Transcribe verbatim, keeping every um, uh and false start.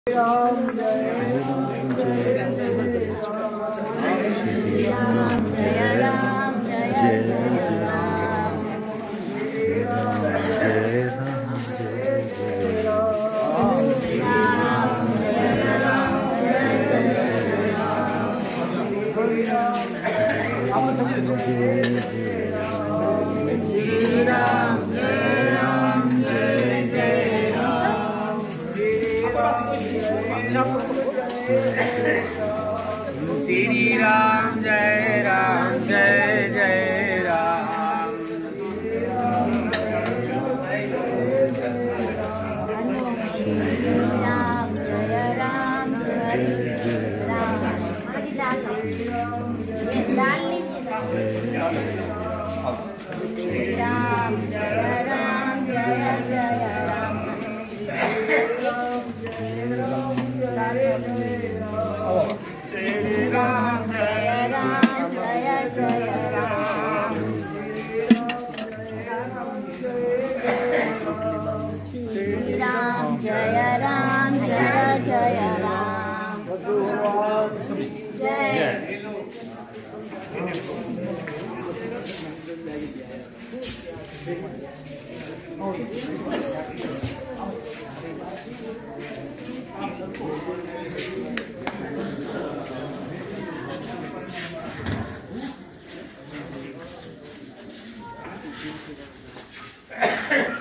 राम जय राम जय राम जय राम जय राम जय राम जय राम जय राम जय राम श्री राम जय राम जय जय राम। राम जय राम जय राम। डाल लीजिए। राम जय राम जय जय राम। श्री राम जय राम जय जय राम। श्री राम जय राम जय जय राम। जय Thank you.